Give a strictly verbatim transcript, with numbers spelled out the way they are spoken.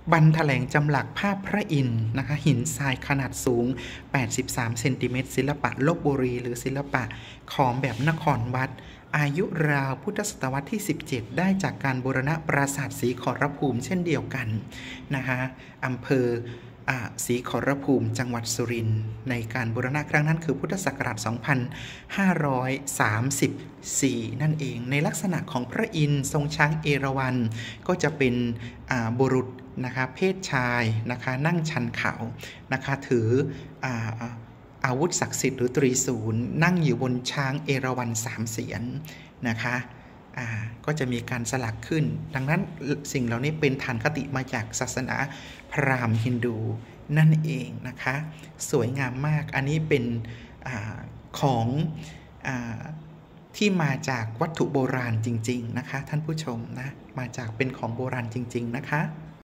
บันแถลงจำหลักภาพพระอินทร์นะคะหินทรายขนาดสูงแปดสิบสามเซนติเมตรศิลปะลพบุรีหรือศิลปะขอมแบบนครวัดอายุราวพุทธศตวรรษที่สิบเจ็ดได้จากการบูรณะปราสาทศรีขอรภูมิเช่นเดียวกันนะคะอำเภอศรีขอรภูมิจังหวัดสุรินทร์ในการบูรณะครั้งนั้นคือพุทธศักราชสองพันห้าร้อยสามสิบสี่นั่นเองในลักษณะของพระอินทร์ทรงช้างเอราวัณก็จะเป็นบุรุษนะคะเพศชายนะคะนั่งชันเขานะคะถืออาอาวุธศักดิ์สิทธิ์หรือตรีศูนย์นั่งอยู่บนช้างเอราวัณสามเสียนนะคะก็จะมีการสลักขึ้นดังนั้นสิ่งเหล่านี้เป็นฐานคติมาจากศาสนาพราหมณ์ฮินดูนั่นเองนะคะสวยงามมากอันนี้เป็นอของอที่มาจากวัตถุโบราณจริงๆนะคะท่านผู้ชมนะมาจากเป็นของโบราณจริงๆนะคะ